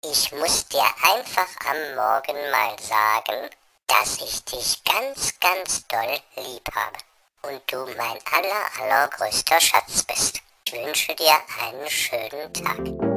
Ich muss dir einfach am Morgen mal sagen, dass ich dich ganz, ganz doll lieb habe und du mein allergrößter Schatz bist. Ich wünsche dir einen schönen Tag.